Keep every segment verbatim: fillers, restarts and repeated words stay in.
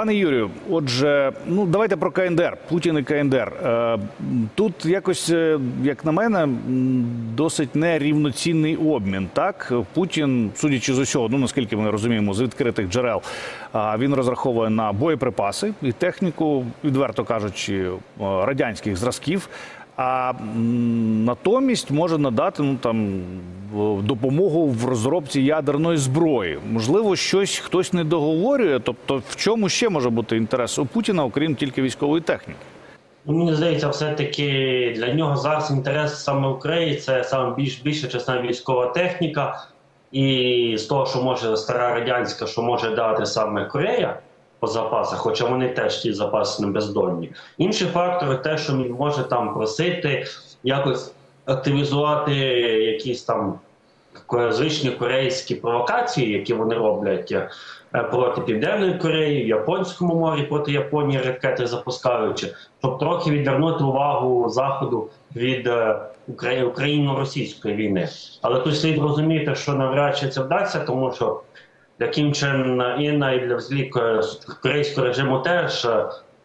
Пане Юрію, отже, ну давайте про ка ен де ер, Путін і ка ен де ер. Е, тут якось, як на мене, досить нерівноцінний обмін, так? Путін, судячи з усього, ну наскільки ми розуміємо, з відкритих джерел, він розраховує на боєприпаси і техніку, відверто кажучи, радянських зразків. А натомість може надати ну, там, допомогу в розробці ядерної зброї. Можливо, щось хтось не договорює? Тобто в чому ще може бути інтерес у Путіна, окрім тільки військової техніки? Мені здається, все-таки для нього зараз інтерес саме України – це саме більш, більша частина військова техніка. І з того, що може стара радянська, що може дати саме Корея по запасах, хоча вони теж ті запаси не бездонні. Інші фактори – те, що він може там просити, якось активізувати якісь там звичні корейські провокації, які вони роблять проти Південної Кореї, в Японському морі, проти Японії ракети запускаючи, щоб трохи відвернути увагу Заходу від україно-російської війни. Але тут слід розуміти, що навряд чи це вдасться, тому що для Кім Чен Іна і для взагалі корейського режиму теж е,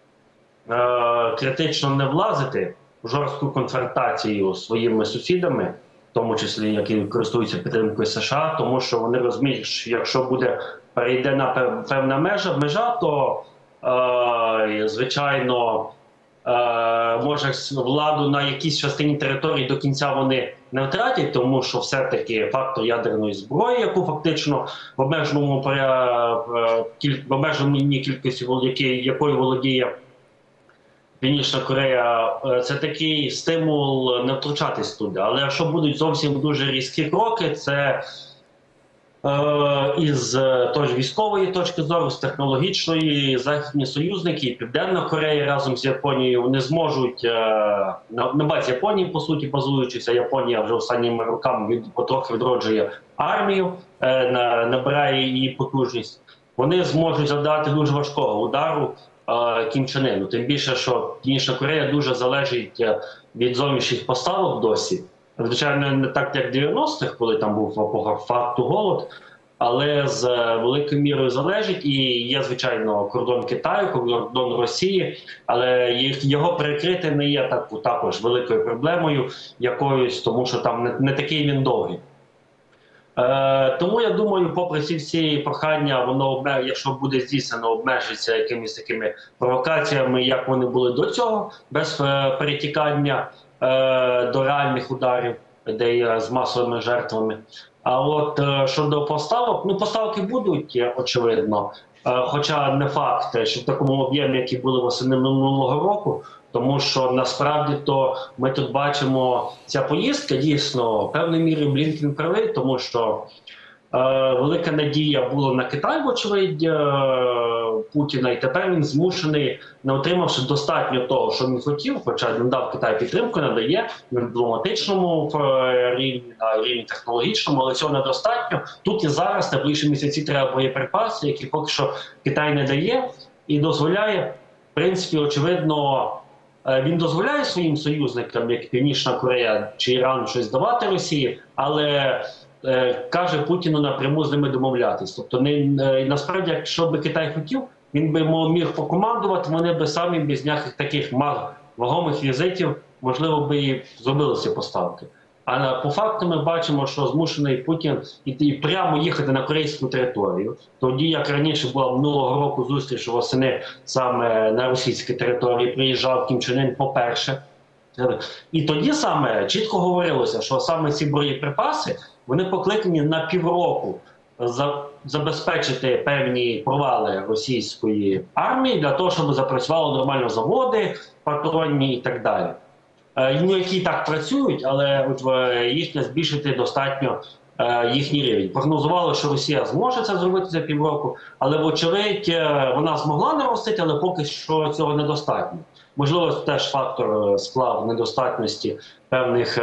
критично не влазити в жорстку конфронтацію з своїми сусідами, в тому числі, які користуються підтримкою США, тому що вони розуміють, що якщо буде перейде на певна межа, межа то, е, звичайно, е, може владу на якійсь частині території до кінця вони не втратять, тому що все-таки фактор ядерної зброї, яку фактично в обмеженому в обмеженій кількості якою володіє Північна Корея, це такий стимул не втручатись туди. Але якщо будуть зовсім дуже різкі кроки, це е, із тож військової точки зору, з технологічної, західні союзники і Південна Корея разом з Японією вони зможуть, е, на, на базі Японії, по суті, базуючися, Японія вже останніми роками від, потрохи відроджує армію, е, на, набирає її потужність, вони зможуть завдати дуже важкого удару Кім Чен Іну. Тим більше, що Північна Корея дуже залежить від зовнішніх поставок досі. Звичайно, не так, як в дев'яностих, коли там був по факту голод, але з великою мірою залежить. І є, звичайно, кордон Китаю, кордон Росії, але їх, його перекрити не є так, також великою проблемою якоюсь, тому що там не, не такий він довгий. Е, тому я думаю, попри всі всі прохання, воно, якщо буде здійснено, обмежиться якимись такими провокаціями, як вони були до цього, без е, перетікання е, до реальних ударів, де є з масовими жертвами. А от е, щодо поставок, ну поставки будуть, очевидно, е, хоча не факт, що в такому об'ємі, які були восени минулого року, тому що насправді то ми тут бачимо, ця поїздка дійсно в певній мірі Блінкен правий, тому що е, велика надія була на Китай, вочевидь, е, Путіна, і тепер він змушений, не отримавши достатньо того, що він хотів, хоча він дав Китай підтримку, надає на дипломатичному рівні, на рівні технологічному, але цього недостатньо. Тут і зараз, на ближчі місяці, треба боєприпаси, які поки що Китай не дає і дозволяє, в принципі, очевидно, він дозволяє своїм союзникам, як Північна Корея чи Іран, щось давати Росії, але е, каже Путіну напряму з ними домовлятись. Тобто, не, е, насправді, якщо би Китай хотів, він би міг покомандувати, вони би самі без ніяких таких вагомих візитів, можливо, би і зробили ці поставки. А по факту ми бачимо, що змушений Путін іти прямо їхати на корейську територію. Тоді, як раніше була минулого року зустріч восени саме на російській території, приїжджав Кім Чен Ін по-перше. І тоді саме чітко говорилося, що саме ці боєприпаси, вони покликані на півроку забезпечити певні провали російської армії для того, щоб запрацювали нормально заводи, патронні і так далі. Ну, які так працюють, але от їхня збільшити достатньо е, їхній рівень. Прогнозували, що Росія зможе це зробити за півроку, але вочевидь вона змогла наростити, але поки що цього недостатньо. Можливо, теж фактор сплав недостатності певних е,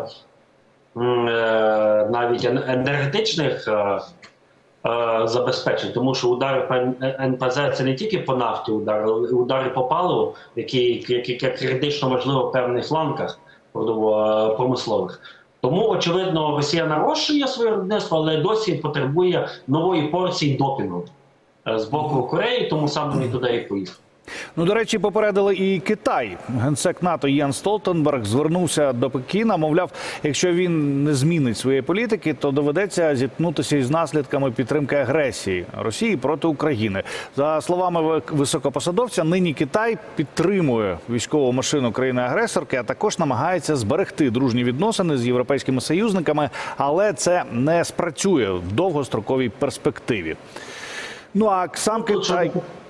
е, навіть енергетичних е, забезпечень, тому що удари по ен пе зет – це не тільки по нафті удари, але удари по паливу, які, які, які критично важливо в певних ланках промислових. Тому, очевидно, Росія нарощує своє виробництво, але досі потребує нової порції допінгу. з боку Кореї, тому саме він туди і поїхав. Ну, до речі, попередили і Китай. Генсек НАТО Єн Столтенберг звернувся до Пекіна. Мовляв, якщо він не змінить своєї політики, то доведеться зіткнутися із наслідками підтримки агресії Росії проти України. За словами високопосадовця, нині Китай підтримує військову машину країни-агресорки, а також намагається зберегти дружні відносини з європейськими союзниками, але це не спрацює в довгостроковій перспективі. Ну, а сам Китай...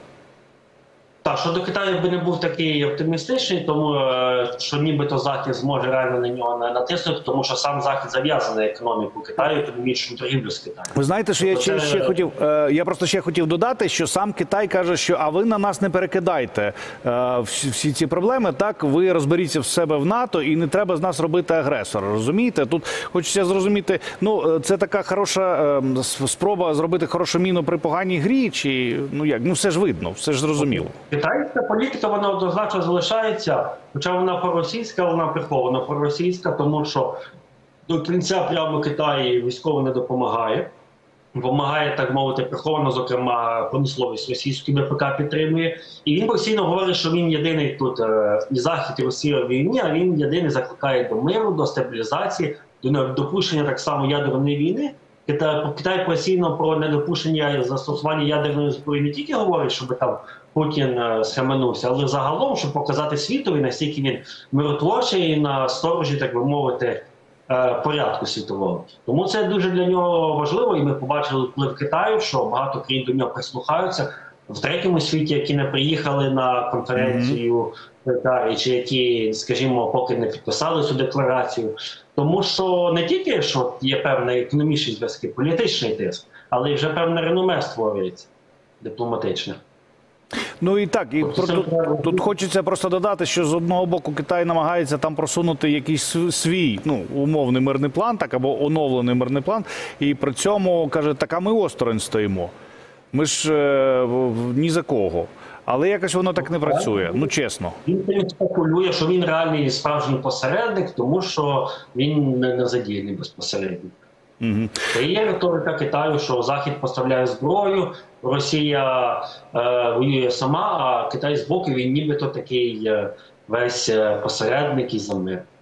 Так, щодо Китаю би не був такий оптимістичний, тому що нібито Захід зможе реально на нього натиснути, тому що сам Захід зав'язаний на економіку Китаю, економічну торгівлю з Китаєм. Ви знаєте, що я ще, це... ще хотів, я просто ще хотів додати, що сам Китай каже, що а ви на нас не перекидайте всі, всі ці проблеми, так, ви розберіться в себе в НАТО і не треба з нас робити агресора, розумієте? Тут хочеться зрозуміти, ну, це така хороша спроба зробити хорошу міну при поганій грі, чи, ну як, ну все ж видно, все ж зрозуміло. Китайська політика, вона однозначно залишається, хоча вона проросійська, вона прихована проросійська, тому що до кінця прямо Китай військово не допомагає. Допомагає, так мовити, приховано, зокрема, промисловість російську ВПК підтримує. І він постійно говорить, що він єдиний тут, і Захід, і Росія в війні, а він єдиний закликає до миру, до стабілізації, до допущення так само ядерної війни. Китай, Китай постійно про недопущення застосування ядерної зброї не тільки говорить, щоб там Путін схаменувся, але загалом, щоб показати світові, наскільки він миротворчий і на сторожі, так би мовити, порядку світового. Тому це дуже для нього важливо, і ми побачили вплив Китаю, що багато країн до нього прислухаються. В третьому світі, які не приїхали на конференцію mm-hmm. чи які, скажімо, поки не підписали цю декларацію. Тому що не тільки що є певні економічні зв'язки, політичний тиск, але й вже певне реноме створюється дипломатичне. Ну і так, і про, тут, тут хочеться просто додати, що з одного боку Китай намагається там просунути якийсь свій, ну, умовний мирний план, так, або оновлений мирний план, і при цьому каже, так, а ми осторонь стоїмо. Ми ж е, ні за кого. Але якось воно так не працює, ну чесно. Він спекулює, що він реальний справжній посередник, тому що він не задіяний безпосередньо. Угу. Та є риторика Китаю, що Захід поставляє зброю, Росія е, воює сама, а Китай з боку, він нібито такий е, весь посередник і за мир.